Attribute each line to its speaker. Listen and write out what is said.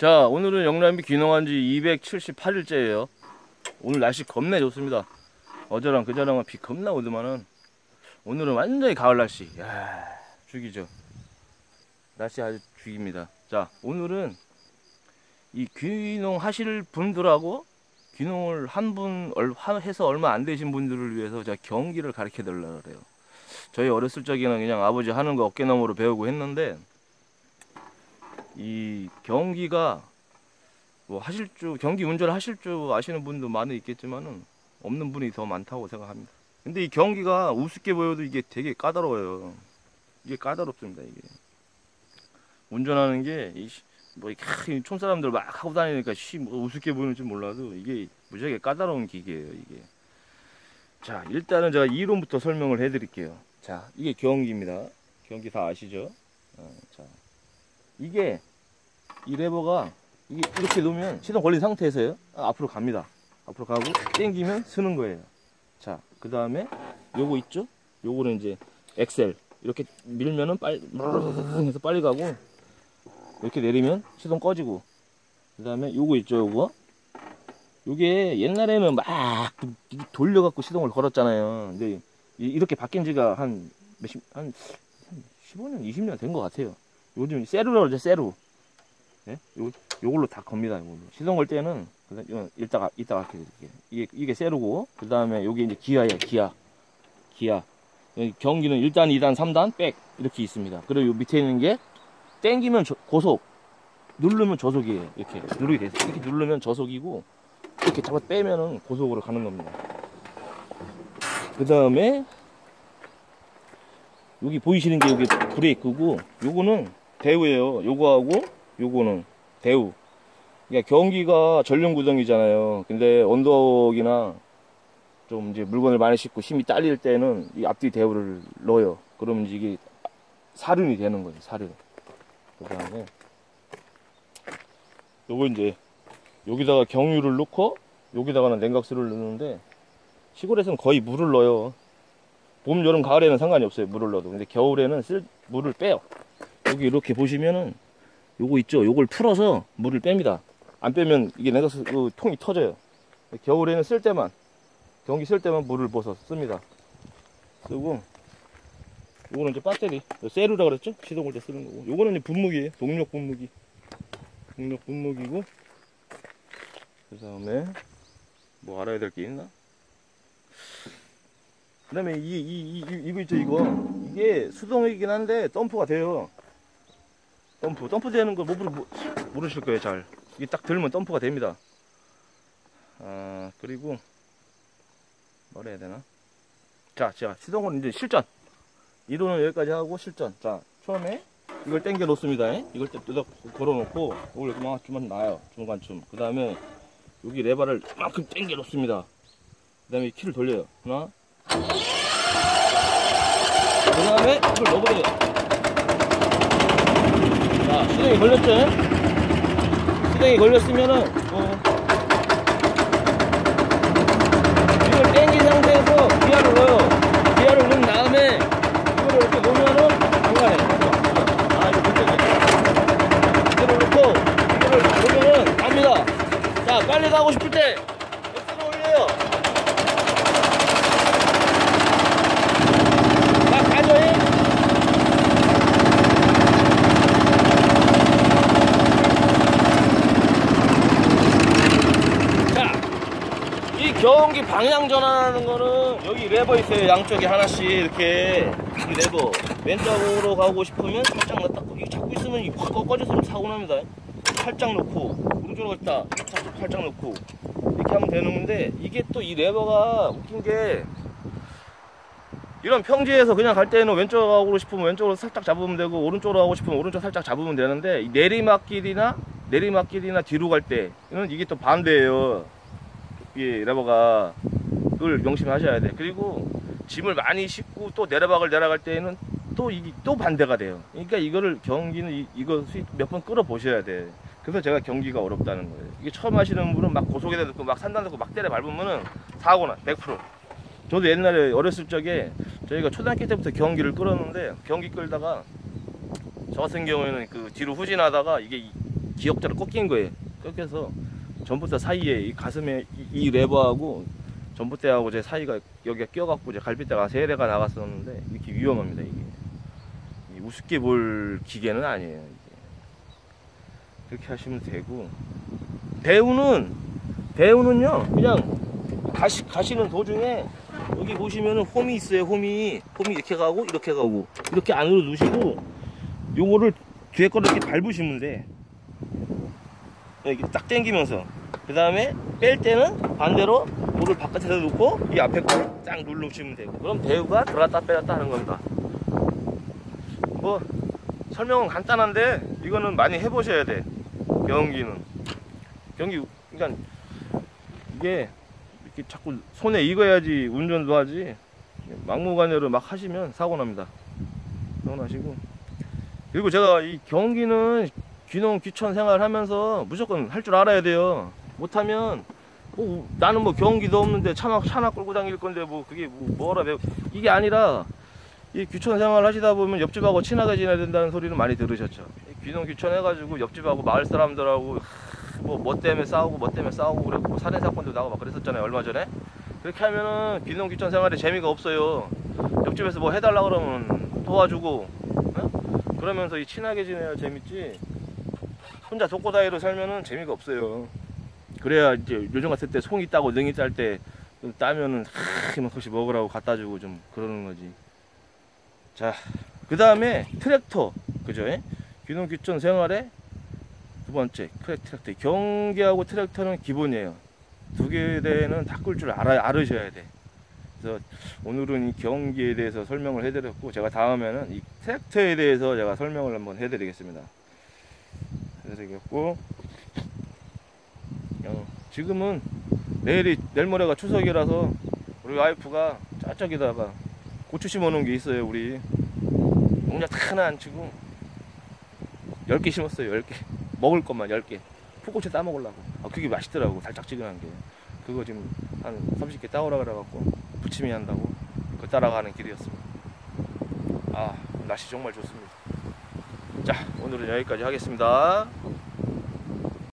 Speaker 1: 자, 오늘은 영남비 귀농한 지 278일째예요. 오늘 날씨 겁내 좋습니다. 어제랑 그제랑은 비 겁나 오더만은 오늘은 완전히 가을 날씨. 야, 죽이죠. 날씨 아주 죽입니다. 자, 오늘은 이 귀농 하실 분들하고 귀농을 해서 얼마 안 되신 분들을 위해서 제가 경기를 가르쳐 드리려고 그래요. 저희 어렸을 적에는 그냥 아버지 하는 거 어깨너머로 배우고 했는데, 이 경기가 뭐 경기 운전을 하실 줄 아시는 분도 많이 있겠지만은 없는 분이 더 많다고 생각합니다. 근데 이 경기가 우습게 보여도 이게 되게 까다로워요. 이게 까다롭습니다. 이게 운전하는 게 뭐 촌사람들 막 하고 다니니까 뭐 우습게 보이는지 몰라도 이게 무지하게 까다로운 기계예요. 이게. 자, 일단은 제가 이론부터 설명을 해 드릴게요. 자, 이게 경기입니다. 경기 다 아시죠? 자, 이게 이 레버가 이렇게 놓으면 시동 걸린 상태에서요, 앞으로 갑니다. 앞으로 가고 당기면 쓰는 거예요. 자, 그 다음에 요거 있죠? 요거는 이제 엑셀, 이렇게 밀면은 해서 빨리 가고, 이렇게 내리면 시동 꺼지고, 그 다음에 요거 있죠? 요게 옛날에는 막 돌려갖고 시동을 걸었잖아요. 근데 이렇게 바뀐 지가 한 15년, 20년 된 것 같아요. 요즘 세루라고 그러죠, 세루. 네? 요걸로 다 겁니다. 요걸로. 시동 걸 때는, 이따가 이렇게 드릴게요. 이게 세루고, 그 다음에 요게 이제 기아예요, 기아. 경기는 1단, 2단, 3단, 백. 이렇게 있습니다. 그리고 요 밑에 있는 게, 땡기면 고속, 누르면 저속이에요. 이렇게 누르게 돼서. 이렇게 누르면 저속이고, 이렇게 잡아 빼면은 고속으로 가는 겁니다. 그 다음에, 여기 보이시는 게 여기 브레이크고, 요거는 대우예요. 요거하고 요거는 대우. 그러니까 경기가 전륜 구동이잖아요. 근데 언덕이나 좀 이제 물건을 많이 싣고 힘이 딸릴 때는 이 앞뒤 대우를 넣어요. 그러면 이게 사륜이 되는 거예요. 사륜. 그 다음에 요거 이제 여기다가 경유를 넣고 여기다가는 냉각수를 넣는데, 시골에서는 거의 물을 넣어요. 봄, 여름, 가을에는 상관이 없어요. 물을 넣어도. 근데 겨울에는 물을 빼요. 여기 이렇게 보시면은 요거 있죠? 요걸 풀어서 물을 뺍니다. 안 빼면 이게 냉각수 통이 터져요. 겨울에는 경기 쓸 때만 물을 부어서 씁니다. 쓰고, 요거는 이제 배터리, 세루라 그랬죠? 시동 걸 때 쓰는 거고. 요거는 이제 분무기예요. 동력 분무기. 동력 분무기고, 그 다음에 뭐 알아야 될 게 있나? 그 다음에 이거 있죠, 이게 수동이긴 한데 덤프가 돼요. 덤프 되는 거 모르실 거예요, 잘. 이게 딱 들면 덤프가 됩니다. 그리고 뭐라 해야 되나? 자, 제가 시동은 이제 실전. 이론은 여기까지 하고 실전. 자, 처음에 이걸 당겨 놓습니다. 이걸 뜯어 걸어 놓고 이걸 그만큼 놔요, 중간쯤. 그 다음에 여기 레버를 이만큼 당겨 놓습니다. 그 다음에 키를 돌려요. 하나. 그 다음에 이걸 넣어버려요. 자, 시동이 걸렸죠? 시동이 걸렸으면은, 이걸 당긴 상태에서 기아를 넣어요. 기아를 넣은 다음에, 이거를 이렇게 놓으면은, 안 가요. 이거 문제네. 이거를 넣고, 이거를 놓으면은, 갑니다. 자, 빨리 가고 싶을 때, 엑셀을 올려요. 막 가죠, 경기 방향 전환하는 거는 여기 레버 있어요. 양쪽에 하나씩 이렇게. 이 레버 왼쪽으로 가고 싶으면 살짝 넣었다, 이거 잡고 있으면 확 꺾어져서 사고 납니다. 살짝 놓고 오른쪽으로 갔다 살짝 놓고 이렇게 하면 되는 건데, 이게 또 이 레버가 웃긴 게, 이런 평지에서 그냥 갈 때는 왼쪽으로 가고 싶으면 왼쪽으로 살짝 잡으면 되고, 오른쪽으로 가고 싶으면 오른쪽 살짝 잡으면 되는데, 이 내리막길이나 뒤로 갈 때는 이게 또 반대예요. 이 레버가. 그걸 명심하셔야 돼. 그리고 짐을 많이 싣고 또 내려박을 내려갈 때는 또 이게 또 반대가 돼요. 그러니까 이거를 경기는 이거 몇 번 끌어 보셔야 돼. 그래서 제가 경기가 어렵다는 거예요. 이게 처음 하시는 분은 막 고속에다 넣고 막 산단 넣고 막 때려 밟으면은 사고나 100%. 저도 옛날에 어렸을 적에 저희가 초등학교 때부터 경기를 끌었는데, 경기 끌다가 저 같은 경우에는 그 뒤로 후진하다가 이게 기역자를 꺾인 거예요. 꺾여서 전봇대 사이에 이 가슴에 이 레버하고 전봇대하고 제 사이가 여기가 껴갖고 이제 갈빗대가 3대가 나갔었는데 이렇게 위험합니다. 이게 우습게 볼 기계는 아니에요. 이게. 그렇게 하시면 되고, 대우는요 그냥 가시는 도중에 여기 보시면은 홈이 있어요. 홈이 이렇게 가고 이렇게 안으로 누시고 요거를 뒤에 거를 이렇게 밟으시면 돼. 이렇게 딱 당기면서, 그 다음에 뺄 때는 반대로 볼을 바깥에서 놓고 이 앞에 거를 딱 눌러주시면 되고, 그럼 대우가 들어갔다 빼갔다 하는 겁니다. 뭐 설명은 간단한데 이거는 많이 해보셔야 돼. 경기 그러니까 이게 이렇게 자꾸 손에 익어야지 운전도 하지, 막무가내로 막 하시면 사고 납니다. 사고 나시고, 그리고 제가 이 경기는 귀농 귀촌 생활하면서 무조건 할 줄 알아야 돼요. 못하면 나는 뭐 경기도 없는데 차나 끌고 다닐 건데 뭐 그게 뭐라 배워, 이게 아니라 이 귀촌 생활 하시다 보면 옆집하고 친하게 지내야 된다는 소리는 많이 들으셨죠. 귀농 귀촌 해가지고 옆집하고 마을 사람들하고 뭐 때문에 싸우고 그랬고, 뭐 살인 사건도 나고 막 그랬었잖아요, 얼마 전에. 그렇게 하면은 귀농 귀촌 생활에 재미가 없어요. 옆집에서 뭐 해달라 그러면 도와주고, 그러면서 이 친하게 지내야 재밌지, 혼자 독고다이로 살면은 재미가 없어요. 그래야 이제 요즘 같을 때 송이 따고 능이 딸 때 따면은 이만큼씩 먹으라고 갖다 주고 좀 그러는 거지. 자, 그 다음에 트랙터, 그죠? 귀농 귀촌 생활에 두 번째 트랙터. 경기하고 트랙터는 기본이에요. 두 개는 다 끌 줄 알으셔야 돼. 그래서 오늘은 이 경기에 대해서 설명을 해드렸고, 제가 다음에는 이 트랙터에 대해서 제가 설명을 한번 해드리겠습니다. 해드리겠고, 지금은 내일 모레가 추석이라서 우리 와이프가 저쪽에다가 고추 심어놓은 게 있어요. 우리 농약 하나 안 치고 10개 심었어요. 10개 먹을 것만 10개 풋고추 따먹으려고. 그게 맛있더라고, 달짝지근한 게. 그거 지금 한 30개 따오라 그래갖고 부침이 한다고 그거 따라가는 길이었습니다. 날씨 정말 좋습니다. 자, 오늘은 여기까지 하겠습니다.